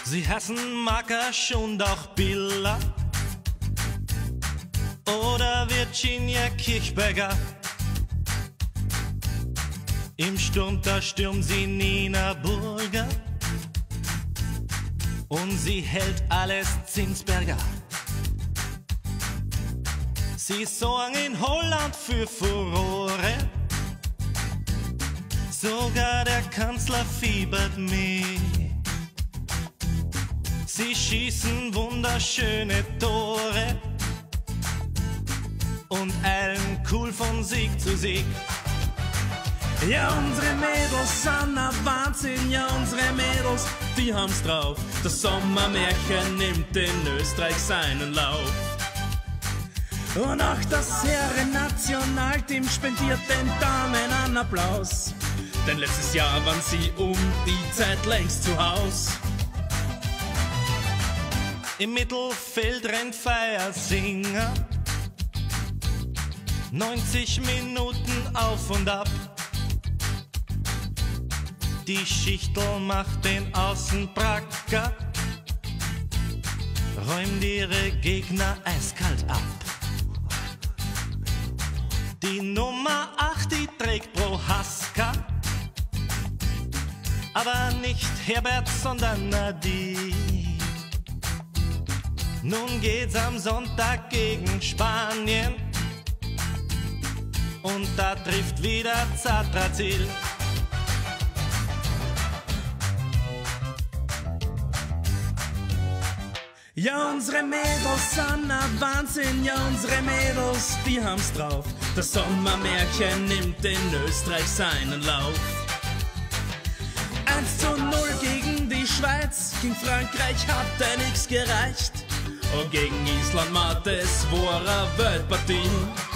Sie hassen Makasch und auch Billa oder Virginia Kirchberger. Im Sturm, da stürmt sie Nina Burger und sie hält alles Zinsberger. Sie sorgen in Holland für Furore, sogar der Kanzler fiebert mit. Sie schießen wunderschöne Tore und eilen cool von Sieg zu Sieg. Ja, unsere Mädels sind ein Wahnsinn, ja, unsere Mädels, die haben's drauf. Das Sommermärchen nimmt in Österreich seinen Lauf. Und auch das Herren-Nationalteam spendiert den Damen einen Applaus. Denn letztes Jahr waren sie um die Zeit längst zu Haus. Im Mittelfeld rennt Feiersinger, 90 Minuten auf und ab. Die Schichtel macht den Außenbracker, räumt ihre Gegner eiskalt ab. Die Nummer 8, die trägt Prohaska, aber nicht Herbert, sondern Nadine. Nun geht's am Sonntag gegen Spanien und da trifft wieder Zatrazil. Ja, unsere Mädels sind ein Wahnsinn, ja, unsere Mädels, die haben's drauf. Das Sommermärchen nimmt in Österreich seinen Lauf. 1:0 gegen die Schweiz, gegen Frankreich hat nix gereicht. Und gegen Island macht es war eine Weltpartie.